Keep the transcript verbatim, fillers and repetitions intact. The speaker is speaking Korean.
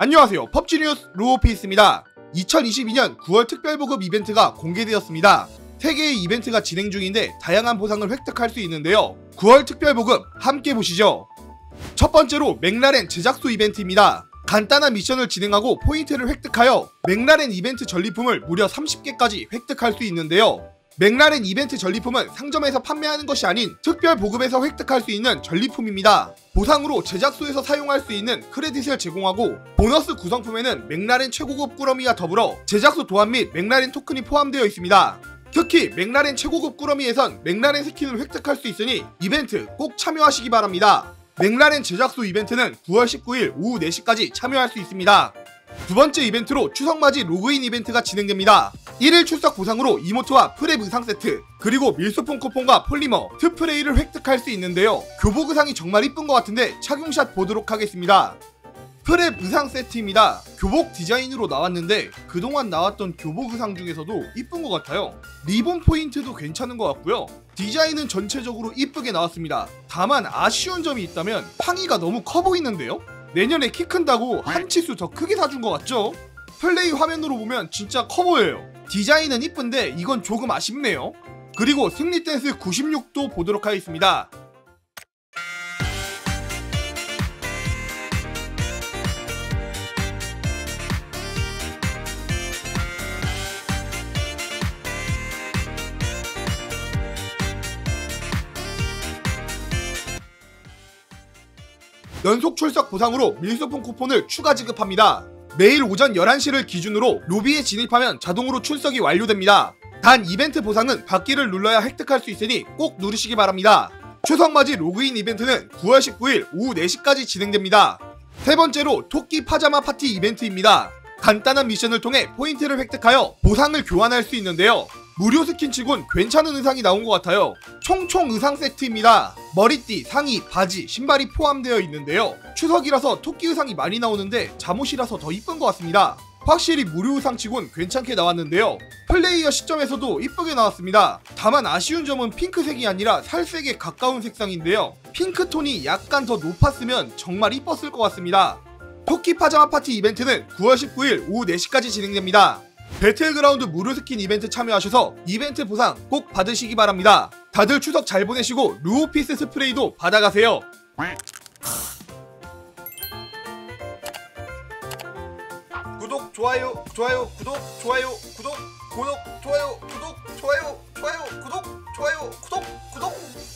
안녕하세요. 펍지 뉴스 루오피스입니다. 이천이십이 년 구월 특별보급 이벤트가 공개되었습니다. 세 개의 이벤트가 진행 중인데 다양한 보상을 획득할 수 있는데요. 구월 특별보급 함께 보시죠. 첫 번째로 맥라렌 제작소 이벤트입니다. 간단한 미션을 진행하고 포인트를 획득하여 맥라렌 이벤트 전리품을 무려 삼십 개까지 획득할 수 있는데요. 맥라렌 이벤트 전리품은 상점에서 판매하는 것이 아닌 특별 보급에서 획득할 수 있는 전리품입니다. 보상으로 제작소에서 사용할 수 있는 크레딧을 제공하고 보너스 구성품에는 맥라렌 최고급 꾸러미와 더불어 제작소 도안 및 맥라렌 토큰이 포함되어 있습니다. 특히 맥라렌 최고급 꾸러미에선 맥라렌 스킨을 획득할 수 있으니 이벤트 꼭 참여하시기 바랍니다. 맥라렌 제작소 이벤트는 구월 십구일 오후 네 시까지 참여할 수 있습니다. 두 번째 이벤트로 추석맞이 로그인 이벤트가 진행됩니다. 일 일 출석 보상으로 이모트와 프랩 의상 세트, 그리고 밀소폰 쿠폰과 폴리머, 트프레이를 획득할 수 있는데요. 교복 의상이 정말 이쁜 것 같은데 착용샷 보도록 하겠습니다. 프랩 의상 세트입니다. 교복 디자인으로 나왔는데 그동안 나왔던 교복 의상 중에서도 이쁜 것 같아요. 리본 포인트도 괜찮은 것 같고요. 디자인은 전체적으로 이쁘게 나왔습니다. 다만 아쉬운 점이 있다면 팡이가 너무 커 보이는데요? 내년에 키 큰다고 한 치수 더 크게 사준 것 같죠? 플레이 화면으로 보면 진짜 커 보여요. 디자인은 이쁜데 이건 조금 아쉽네요. 그리고 승리 댄스 구십육 도 보도록 하겠습니다. 연속 출석 보상으로 밀소폰 쿠폰을 추가 지급합니다. 매일 오전 열한 시를 기준으로 로비에 진입하면 자동으로 출석이 완료됩니다. 단 이벤트 보상은 받기를 눌러야 획득할 수 있으니 꼭 누르시기 바랍니다. 추석맞이 로그인 이벤트는 구월 십구일 오후 네 시까지 진행됩니다. 세 번째로 토끼 파자마 파티 이벤트입니다. 간단한 미션을 통해 포인트를 획득하여 보상을 교환할 수 있는데요. 무료 스킨치곤 괜찮은 의상이 나온 것 같아요. 총총 의상 세트입니다. 머리띠, 상의, 바지, 신발이 포함되어 있는데요. 추석이라서 토끼 의상이 많이 나오는데 잠옷이라서 더 이쁜 것 같습니다. 확실히 무료 의상치곤 괜찮게 나왔는데요. 플레이어 시점에서도 이쁘게 나왔습니다. 다만 아쉬운 점은 핑크색이 아니라 살색에 가까운 색상인데요. 핑크톤이 약간 더 높았으면 정말 이뻤을 것 같습니다. 토끼 파자마 파티 이벤트는 구월 십구일 오후 네 시까지 진행됩니다. 배틀그라운드 무료 스킨 이벤트 참여하셔서 이벤트 보상 꼭 받으시기 바랍니다. 다들 추석 잘 보내시고 루오피스 스프레이도 받아가세요. 구독, 좋아요, 좋아요, 구독, 좋아요, 구독, 구독, 좋아요, 구독, 좋아요, 좋아요, 구독, 좋아요, 구독, 구독.